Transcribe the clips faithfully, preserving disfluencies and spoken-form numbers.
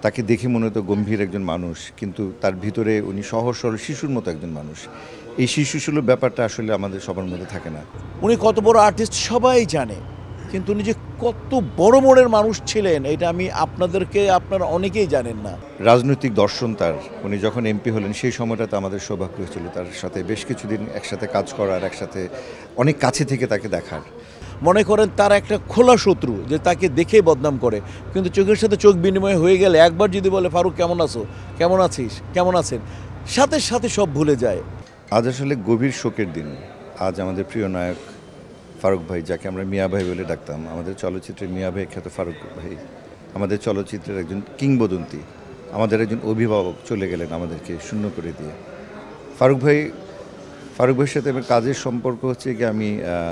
তাকে দেখে মনে হতো গম্ভীর একজন মানুষ, কিন্তু তার ভিতরে উনি সহজ-সরল শিশুর মতো একজন মানুষ। এই শিশুসুলভ ব্যাপারটা আসলে আমাদের সবার মধ্যে থাকে না। উনি কত বড় আর্টিস্ট সবাই জানে, কিন্তু উনি যে কত বড় মনের মানুষ ছিলেন এটা আমি আপনাদেরকে আপনারা অনেকেই জানেন না। রাজনৈতিক দর্শন তার, উনি যখন এমপি হলেন সেই সময়টাতে আমাদের সৌভাগ্য হয়েছিল তার সাথে বেশ কিছুদিন একসাথে কাজ করার, একসাথে অনেক কাছে থেকে তাকে দেখার। মনে করেন তার একটা খোলা শত্রু যে তাকে দেখেই বদনাম করে, কিন্তু চোখের সাথে চোখ বিনিময় হয়ে গেলে একবার যদি বলে ফারুক কেমন আছো, কেমন আছিস, কেমন আছেন, সাথে সাথে সব ভুলে যায়। আজ আসলে গভীর শোকের দিন। আজ আমাদের প্রিয় নায়ক ফারুক ভাই, যাকে আমরা মিয়া ভাই বলে ডাকতাম, আমাদের চলচ্চিত্রের মিয়া ভাই খ্যাত ফারুক ভাই, আমাদের চলচ্চিত্রের একজন কিংবদন্তি, আমাদের একজন অভিভাবক চলে গেলেন আমাদেরকে শূন্য করে দিয়ে। ফারুক ভাই ফারুক ভাইয়ের সাথে আমার কাজের সম্পর্ক হচ্ছে কি, আমি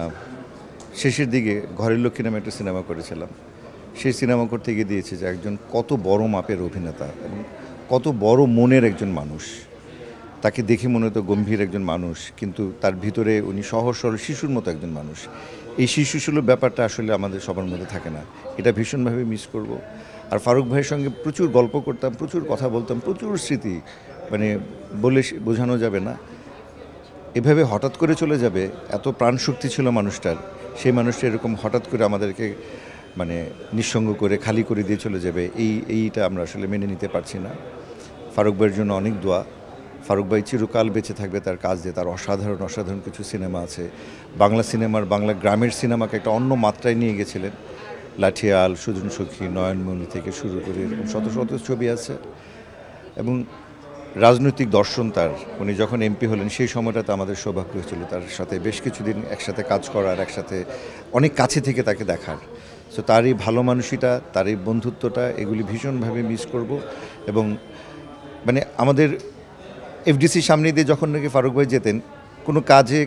শেষের দিকে ঘরের লক্ষ্মী নামে একটা সিনেমা করেছিলাম। সেই সিনেমা করতে গিয়ে দিয়েছে যে একজন কত বড় মাপের অভিনেতা এবং কত বড় মনের একজন মানুষ। তাকে দেখে মনে হতো গম্ভীর একজন মানুষ, কিন্তু তার ভিতরে উনি সহজ-সরল শিশুর মতো একজন মানুষ। এই শিশুসুলভ ব্যাপারটা আসলে আমাদের সবার মধ্যে থাকে না। এটা ভীষণভাবে মিস করব। আর ফারুক ভাইয়ের সঙ্গে প্রচুর গল্প করতাম, প্রচুর কথা বলতাম, প্রচুর স্মৃতি, মানে বলে বোঝানো যাবে না। এভাবে হঠাৎ করে চলে যাবে, এত প্রাণশক্তি ছিল মানুষটার, সেই মানুষটা এরকম হঠাৎ করে আমাদেরকে মানে নিঃসঙ্গ করে খালি করে দিয়ে চলে যাবে, এই এইটা আমরা আসলে মেনে নিতে পারছি না। ফারুক ভাইয়ের জন্য অনেক দোয়া। ফারুক ভাই চিরকাল বেঁচে থাকবে তার কাজ দিয়ে। তার অসাধারণ অসাধারণ কিছু সিনেমা আছে। বাংলা সিনেমার, বাংলা গ্রামের সিনেমাকে একটা অন্য মাত্রায় নিয়ে গেছিলেন। লাঠিয়াল, সুজন সখী, নয়নমণি থেকে শুরু করে এরকম শত শত ছবি আছে। এবং রাজনৈতিক দর্শন তার, উনি যখন এমপি হলেন সেই সময়টাতে আমাদের সৌভাগ্য হয়েছিল তার সাথে বেশ কিছুদিন একসাথে কাজ করার, একসাথে অনেক কাছে থেকে তাকে দেখার। সো তার এই ভালো মানুষিটা, তার এই বন্ধুত্বটা, এগুলি ভীষণভাবে মিস করব। এবং মানে আমাদের এফডিসির সামনে দিয়ে যখন নাকি ফারুক ভাই যেতেন কোনো কাজে,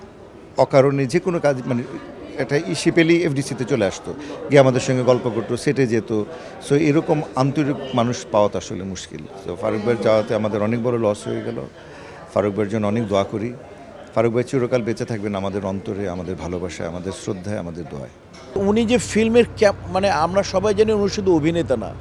অকারণে যে কোনো কাজ, মানে একটা ইস্যু পেলেই এফডিসিতে চলে আসতো, গিয়ে আমাদের সঙ্গে গল্প করতো, সেটে যেত। সো এরকম আন্তরিক মানুষ পাওয়া তো আসলে মুশকিল। তো ফারুক ভাইয়ের যাওয়াতে আমাদের অনেক বড় লস হয়ে গেল। ফারুক ভাইয়ের জন্য অনেক দোয়া করি। ফারুক ভাই চিরকাল বেঁচে থাকবেন আমাদের অন্তরে, আমাদের ভালোবাসায়, আমাদের শ্রদ্ধায়, আমাদের দোয়ায়। উনি যে ফিল্মের ক্যাপ, মানে আমরা সবাই জানি উনি শুধু অভিনেতা না,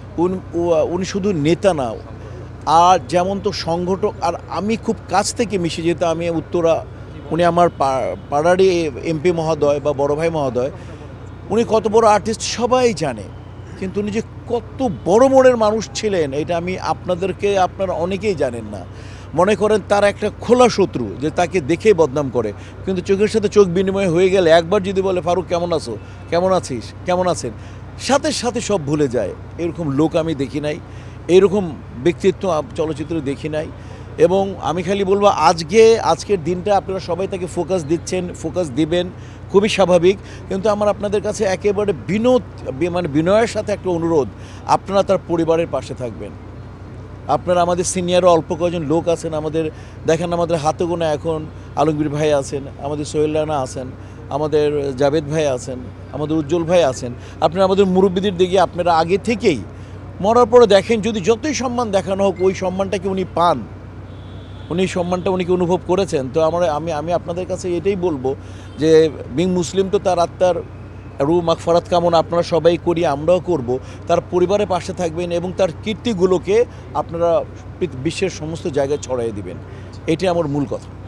উনি শুধু নেতা না, আর যেমন তো সংগঠক। আর আমি খুব কাছ থেকে মিশে যেতাম, আমি উত্তরা, উনি আমার পাড়ারই এমপি মহোদয় বা বড় ভাই মহোদয়। উনি কত বড় আর্টিস্ট সবাই জানে, কিন্তু উনি যে কত বড় মনের মানুষ ছিলেন এটা আমি আপনাদেরকে আপনারা অনেকেই জানেন না। মনে করেন তার একটা খোলা শত্রু যে তাকে দেখেই বদনাম করে, কিন্তু চোখের সাথে চোখ বিনিময় হয়ে গেলে একবার যদি বলে ফারুক কেমন আছো, কেমন আছিস, কেমন আছেন, সাথে সাথে সব ভুলে যায়। এরকম লোক আমি দেখি নাই, এইরকম ব্যক্তিত্ব চলচ্চিত্রে দেখি নাই। এবং আমি খালি বলবো আজকে আজকের দিনটা আপনারা সবাই তাকে ফোকাস দিচ্ছেন, ফোকাস দিবেন, খুবই স্বাভাবিক। কিন্তু আমার আপনাদের কাছে একেবারে বিনোদ মানে বিনয়ের সাথে একটা অনুরোধ, আপনারা তার পরিবারের পাশে থাকবেন। আপনারা আমাদের সিনিয়রও অল্প কয়েকজন লোক আছেন, আমাদের দেখেন আমাদের হাতে গোনা এখন আলমগীর ভাই আছেন, আমাদের সোহেল রানা আছেন, আমাদের জাভেদ ভাই আছেন, আমাদের উজ্জ্বল ভাই আছেন। আপনারা আমাদের মুরব্বীদের দিকে আপনারা আগে থেকেই মরার পরে দেখেন, যদি যতই সম্মান দেখানো হোক ওই সম্মানটাকে উনি পান, উনি সম্মানটা উনিকে অনুভব করেছেন। তো আমরা আমি আমি আপনাদের কাছে এটাই বলবো যে বিং মুসলিম তো তার আত্মার রু মাগফিরাত কামনা আপনারা সবাই করি, আমরাও করব। তার পরিবারের পাশে থাকবেন এবং তার কীর্তিগুলোকে আপনারা বিশ্বের সমস্ত জায়গায় ছড়াই দিবেন, এটাই আমার মূল কথা।